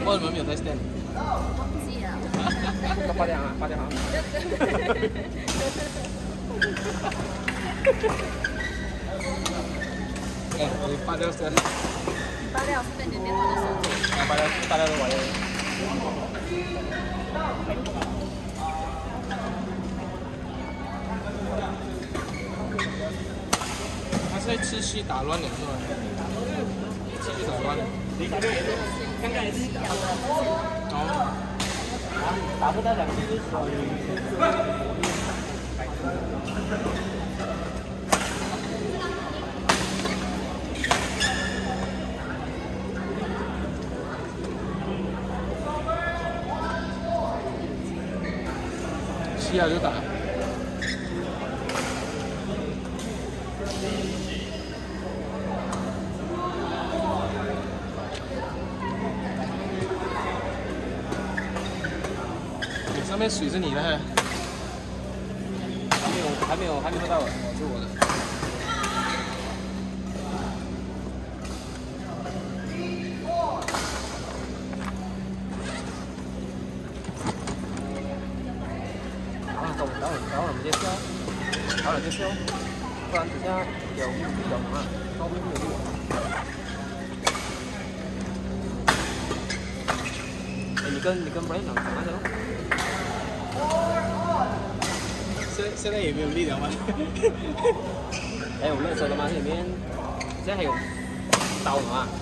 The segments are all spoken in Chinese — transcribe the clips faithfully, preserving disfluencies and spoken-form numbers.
为什么没有在 stand？ 忘记了。 八点啊，八点好。哎，你八点是？ 八六是在里面放的手机。 啊，八点，大家都玩的。他是在持续打乱的，是吧？继续打乱。 刚刚也是掉了。 哦。 打不到两句就输。 七啊就打。上面水是你的，还没有，还没有，还没喝到，是我的。 打了，打了，打了，打了，直接消，打了就消，不然等下有有什么，稍微没有用。哎，你跟你跟 Brian 讲啥的？ 现现在也没有力量吗？ 还有热手的吗？这里面现在还有刀的吗？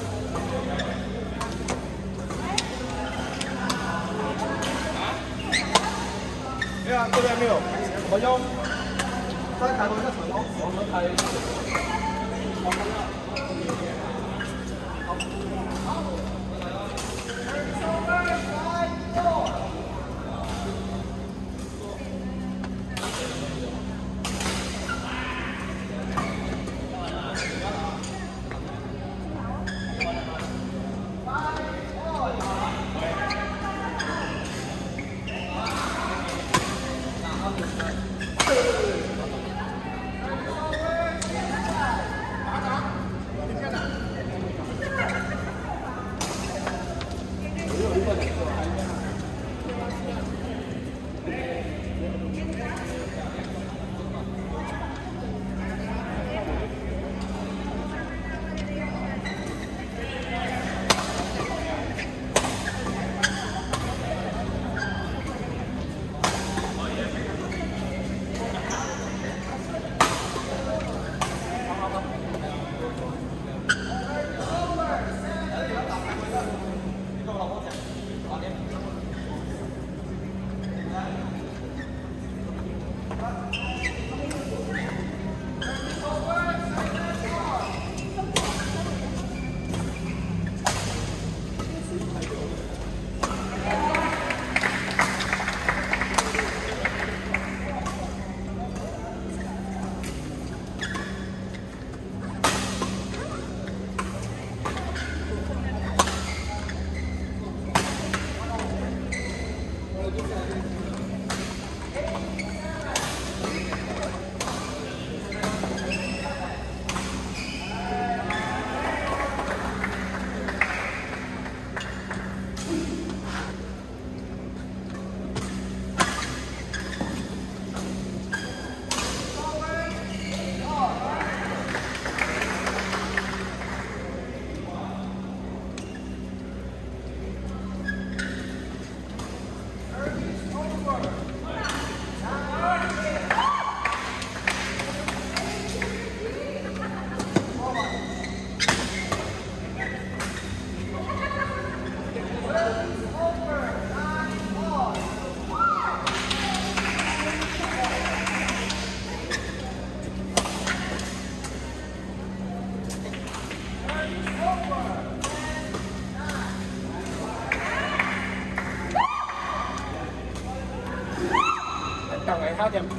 没有啊，这边没有。我要再开多一个传统，我们开。càng ngày hai điểm.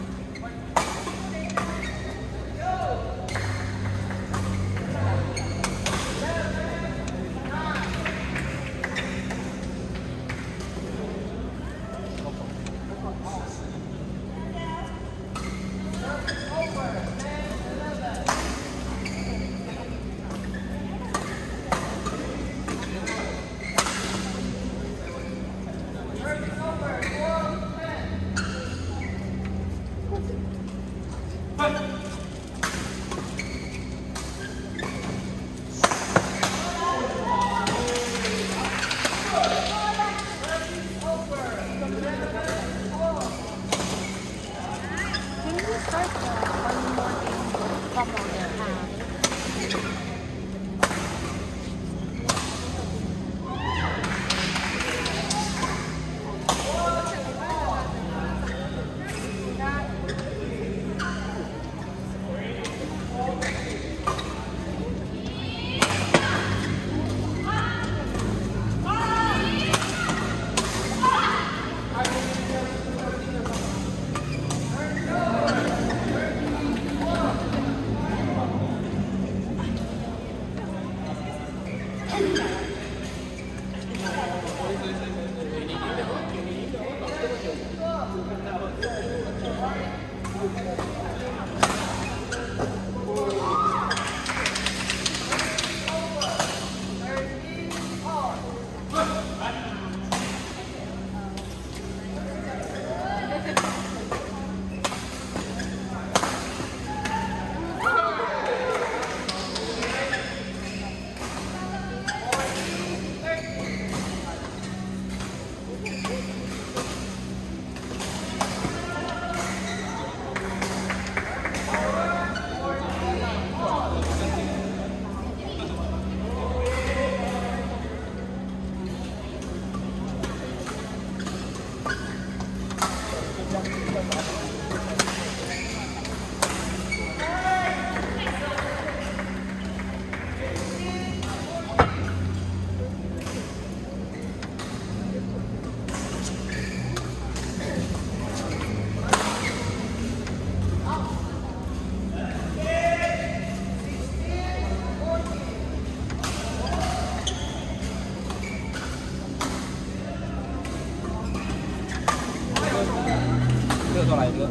过来这个。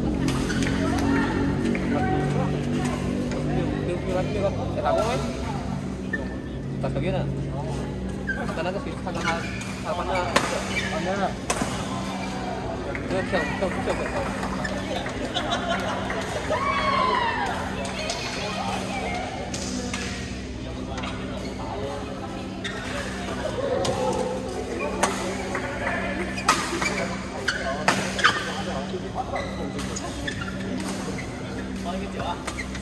六六六六个，哎，打工没？打手机呢？在那个谁看看他，他放那，放那了。这个跳跳跳跳跳。放一个酒啊。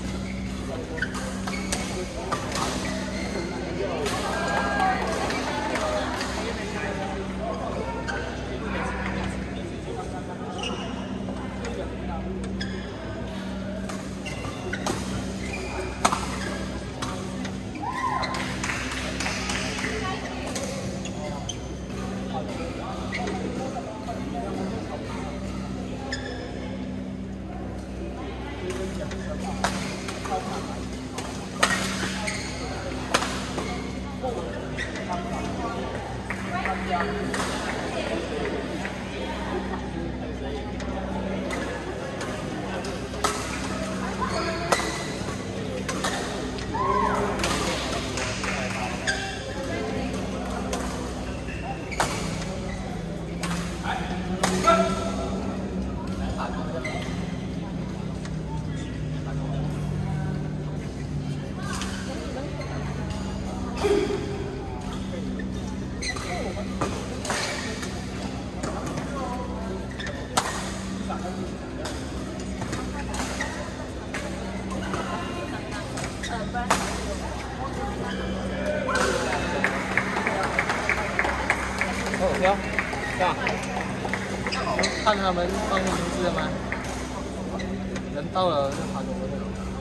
哦，挑，这样。看他们放名字了吗？人到了就跑走。